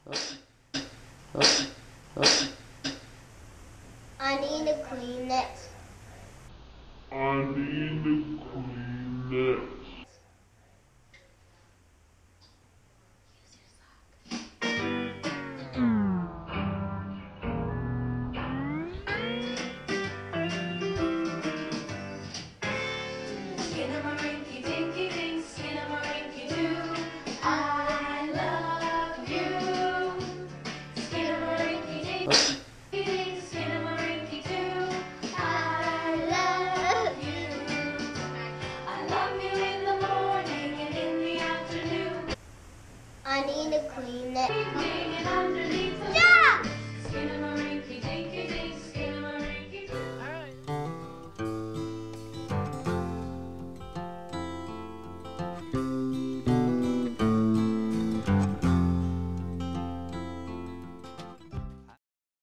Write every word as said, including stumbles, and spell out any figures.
I need to clean it. I need to clean it. I need to clean it. Evening and underneath the Stop! Skin of a